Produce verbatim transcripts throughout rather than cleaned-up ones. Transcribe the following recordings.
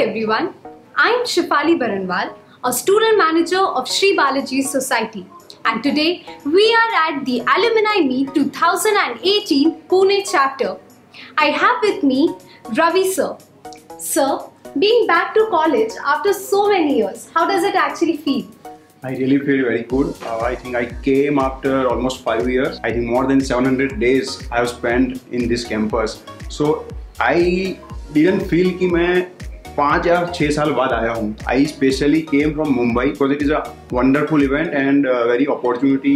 everyone, I am Shifali Baranwal, a student manager of Sri Balaji Society, and today we are at the Alumni Meet two thousand eighteen Pune chapter. I have with me Ravi sir. Sir, being back to college after so many years, how does it actually feel? I really feel very good. Uh, I think I came after almost five years. I think more than seven hundred days I have spent in this campus. So I didn't feel कि मैं पाँच या छः साल बाद आया हूँ. I specially came from Mumbai because it is a wonderful event and uh, very opportunity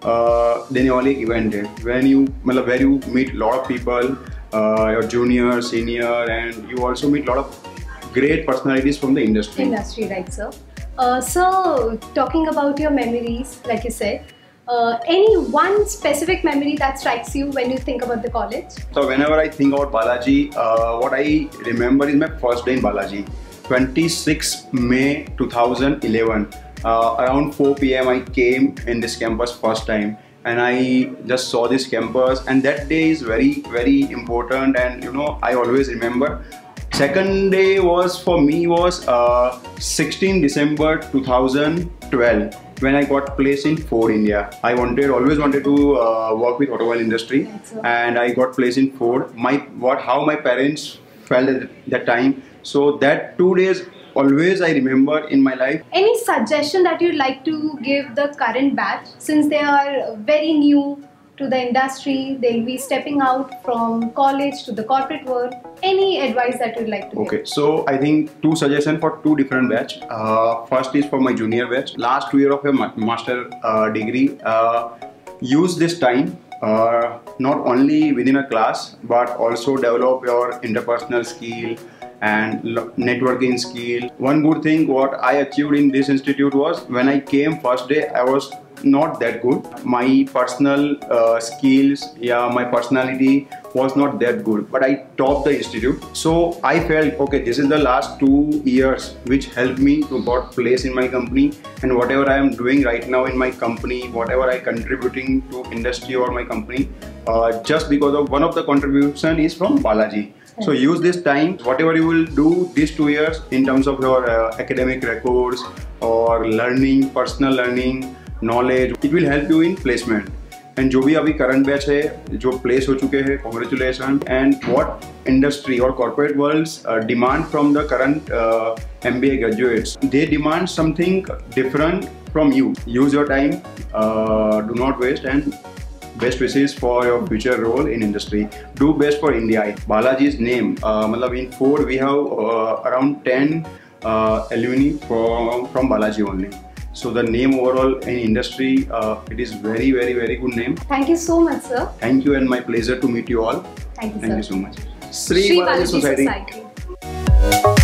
uh, देने वाली event है. When you मतलब where you meet lot of people, uh, your junior, senior, and you also meet lot of great personalities from the industry. Industry, right, sir. Uh, so, talking about your memories, like you said, uh, any one specific memory that strikes you when you think about the college? So, whenever I think about Balaji, uh, what I remember is my first day in Balaji, twenty-sixth May two thousand eleven. Uh, around four P M I came in this campus first time, and I just saw this campus, and that day is very, very important, and you know, I always remember. Second day was for me was uh, sixteenth December two thousand twelve when I got placed in Ford India. I wanted always wanted to uh, work with automobile industry, and I got placed in Ford. My what how my parents felt at that time. So that two days always I remember in my life. Any suggestion that you'd like to give the current batch, since they are very new to the industry, they'll be stepping out from college to the corporate world? Any advice that you'd like to give? Okay, so I think two suggestions for two different batch. Uh, first is for my junior batch. Last two year of your master uh, degree, uh, use this time uh, not only within a class but also develop your interpersonal skill and networking skill. One good thing what I achieved in this institute was when I came first day, I was not that good. My personal uh, skills, yeah, my personality was not that good, but I topped the institute. So I felt, okay, this is the last two years which helped me to got place in my company, and whatever I am doing right now in my company, whatever I contributing to industry or my company, uh, just because of one of the contribution is from Balaji. So use this time, whatever you will do these two years in terms of your uh, academic records or learning, personal learning, knowledge, it will help you in placement. And जो भी अभी current batch है, जो place हो चुके हैं, congratulations. And what industry or corporate worlds uh, demand from the current uh, M B A graduates, they demand something different from you. Use your time, uh, do not waste, and best wishes for your future role in industry. Do best for India. Balaji's name, uh, in Ford we have uh, around ten uh, alumni from, from Balaji only. So the name overall in industry, uh, it is very, very, very good name. Thank you so much, sir. Thank you, and my pleasure to meet you all. Thank you, Thank sir. you so much. Sri, Sri Balaji Balaji Society. Society.